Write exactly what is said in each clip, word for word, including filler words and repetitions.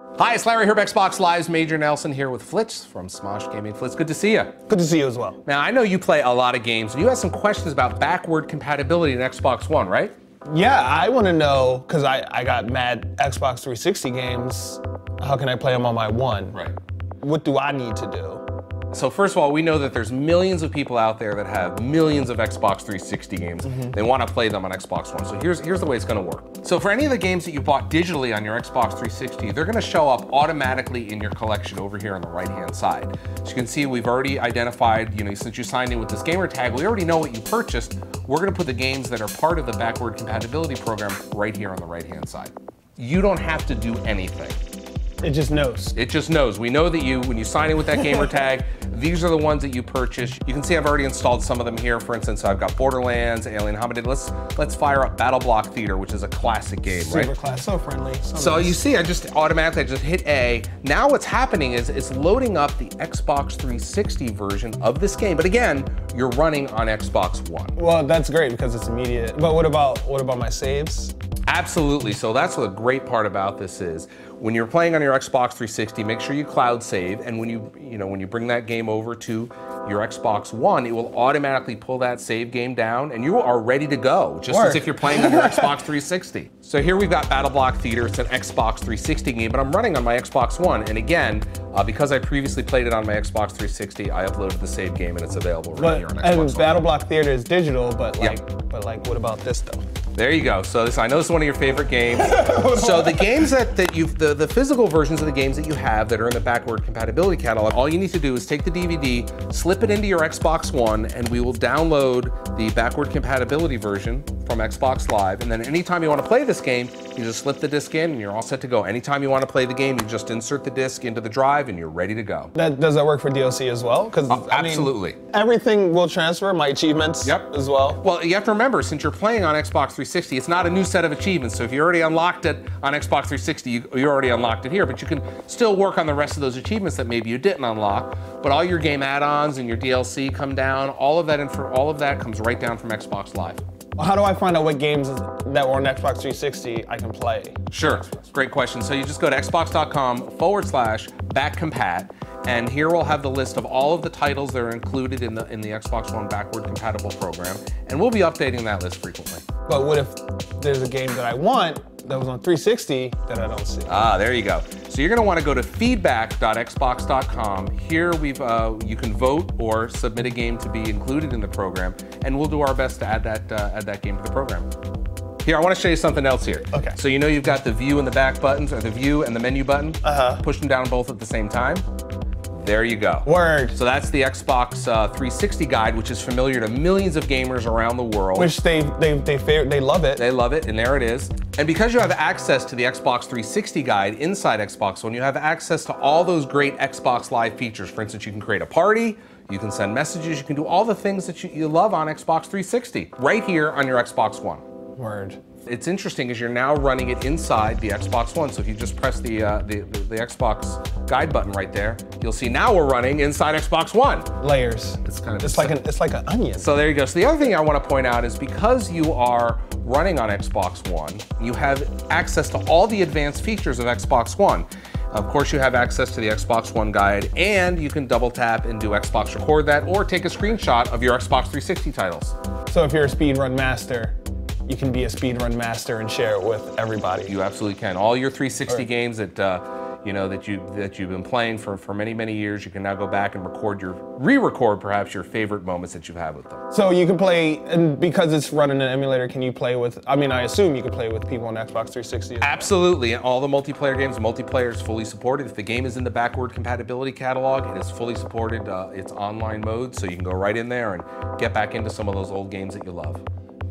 Hi, it's Larry here, Xbox Live's Major Nelson here with Flitz from Smosh Gaming. Flitz, good to see you. Good to see you as well. Now, I know you play a lot of games, and you have some questions about backward compatibility in Xbox One, right? Yeah, I want to know, because I, I got mad Xbox three sixty games, how can I play them on my One? Right. What do I need to do? So first of all, we know that there's millions of people out there that have millions of Xbox three sixty games. Mm-hmm. They want to play them on Xbox One. So here's, here's the way it's going to work. So for any of the games that you bought digitally on your Xbox three sixty, they're going to show up automatically in your collection over here on the right-hand side. So you can see we've already identified, you know, since you signed in with this gamer tag, we already know what you purchased. We're going to put the games that are part of the backward compatibility program right here on the right-hand side. You don't have to do anything. It just knows. It just knows. We know that you, when you sign in with that gamer tag, these are the ones that you purchase. You can see I've already installed some of them here. For instance, I've got Borderlands, Alien Hominid. Let's let's fire up Battle Block Theater, which is a classic game, Super right? Super class, so friendly. So, so nice. You see, I just automatically I just hit A. Now what's happening is it's loading up the Xbox three sixty version of this game. But again, you're running on Xbox One. Well, that's great because it's immediate. But what about what about my saves? Absolutely. So that's what the great part about this is. When you're playing on your Xbox three sixty, make sure you cloud save, and when you you know when you bring that game over to your Xbox One, it will automatically pull that save game down, and you are ready to go, just Work. as if you're playing on your Xbox three sixty. So here we've got Battle Block Theater. It's an Xbox three sixty game, but I'm running on my Xbox One, and again, uh, because I previously played it on my Xbox three sixty, I uploaded the save game, and it's available right but, here on Xbox and One. And Battle Block Theater is digital, but like, Yep. but like, what about this though? There you go. So this, I know this is one of your favorite games. So the games that, that you've, the, the physical versions of the games that you have that are in the backward compatibility catalog, all you need to do is take the D V D, slip it into your Xbox One, and we will download the backward compatibility version from Xbox Live. And then anytime you want to play this game, you just slip the disc in and you're all set to go. Anytime you want to play the game, you just insert the disc into the drive and you're ready to go. That, does that work for D L C as well? Because uh, absolutely. mean, everything will transfer, my achievements yep. as well. Well, you have to remember, since you're playing on Xbox three sixty, it's not a new set of achievements. So if you already unlocked it on Xbox three sixty, you, you already unlocked it here, but you can still work on the rest of those achievements that maybe you didn't unlock. But all your game add-ons and your D L C come down, all of that and for all of that comes right down from Xbox Live. How do I find out what games that were on Xbox three sixty I can play? Sure, great question. So you just go to xbox.com forward slash backcompat, and here we'll have the list of all of the titles that are included in the in the Xbox One backward compatible program, and we'll be updating that list frequently. But what if there's a game that I want that was on three sixty that I don't see? Ah, there you go. So you're going to want to go to feedback dot xbox dot com. Here we've uh, you can vote or submit a game to be included in the program, and we'll do our best to add that uh, add that game to the program. Here, I want to show you something else here. Okay. So you know you've got the view and the back buttons, or the view and the menu button. Uh-huh. Push them down both at the same time. There you go. Word. So that's the Xbox uh, three sixty guide, which is familiar to millions of gamers around the world. Which they they they they love it. They love it, and there it is. And because you have access to the Xbox three sixty guide inside Xbox One, you have access to all those great Xbox Live features. For instance, you can create a party, you can send messages, you can do all the things that you, you love on Xbox three sixty right here on your Xbox One. Word. It's interesting is you're now running it inside the Xbox One. So if you just press the, uh, the, the, the Xbox guide button right there, you'll see now we're running inside Xbox One. Layers. It's kind of it's like an it's like an onion. So there you go. So the other thing I want to point out is because you are running on Xbox One, you have access to all the advanced features of Xbox One. Of course, you have access to the Xbox One guide, and you can double tap and do Xbox Record that, or take a screenshot of your Xbox three sixty titles. So if you're a speedrun master, you can be a speedrun master and share it with everybody. You absolutely can. All your three sixty right. games that uh, you know that you that you've been playing for for many many years, you can now go back and record your re-record perhaps your favorite moments that you've had with them. So you can play, and because it's running an emulator, can you play with? I mean, I assume you can play with people on Xbox three sixty. Absolutely, and all the multiplayer games, multiplayer is fully supported. If the game is in the backward compatibility catalog, it is fully supported. Uh, it's online mode, so you can go right in there and get back into some of those old games that you love.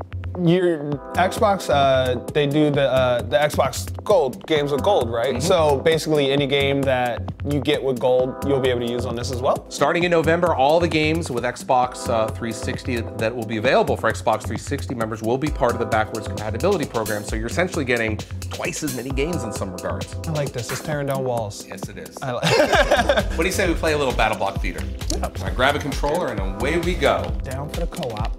Your Xbox, uh, they do the uh, the Xbox Gold games with gold, right? Mm-hmm. So basically, any game that you get with gold, you'll be able to use on this as well. Starting in November, all the games with Xbox uh, three sixty that will be available for Xbox three sixty members will be part of the backwards compatibility program. So you're essentially getting twice as many games in some regards. I like this. It's tearing down walls. Yes, it is. I like. What do you say we play a little Battle Block Theater? Yeah. I grab a controller and away we go. Down for the co-op.